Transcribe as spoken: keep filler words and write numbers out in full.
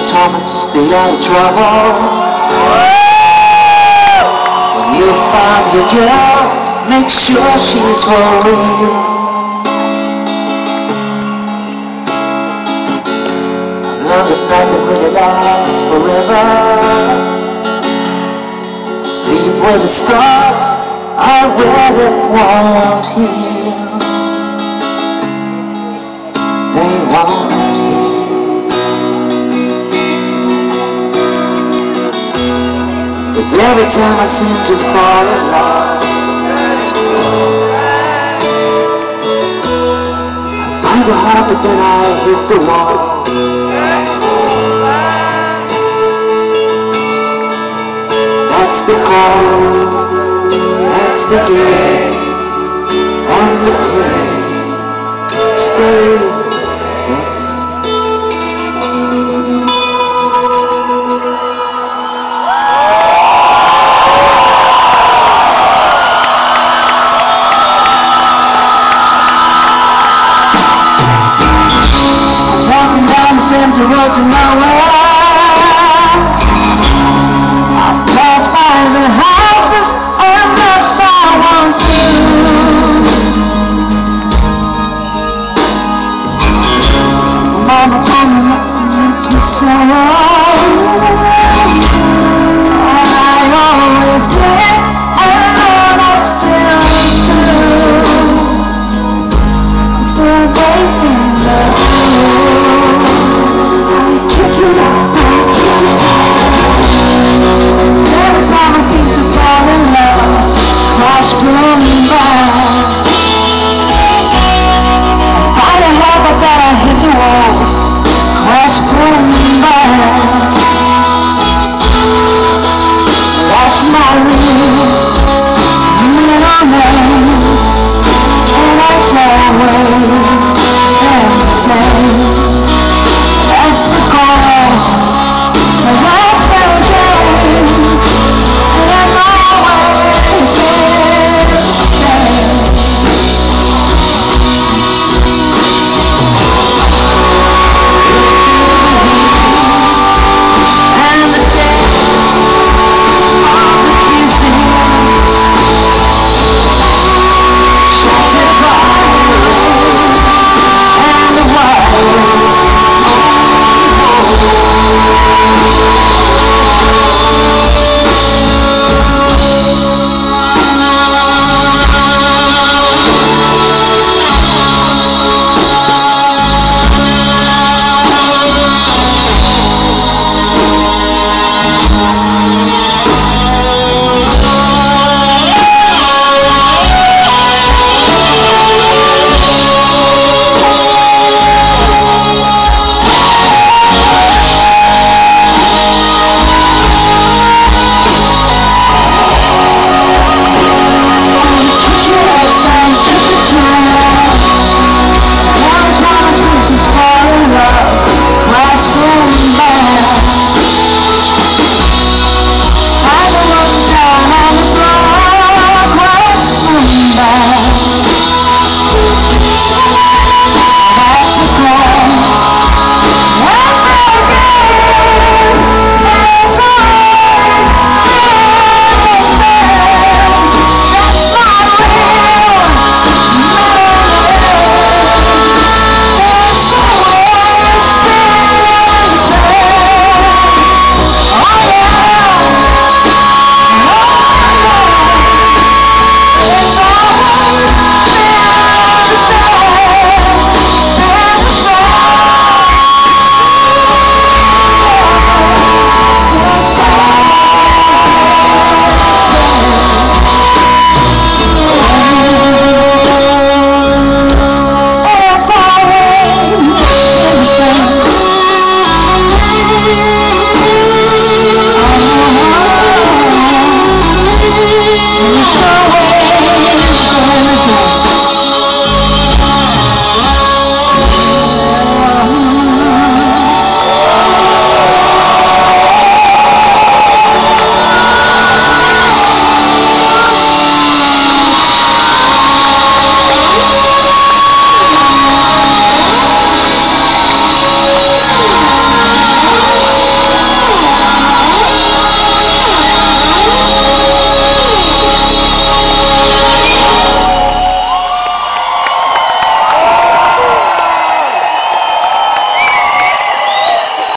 told me to stay out of trouble. When you find your girl, make sure she's for real. Love that nothing really lasts forever. Sleep where the scars are where they won't heal. They won't heal. Cause every time I seem to fall in love, I find it hard, but then I hit the wall. That's the call, that's the game, and the day. Stay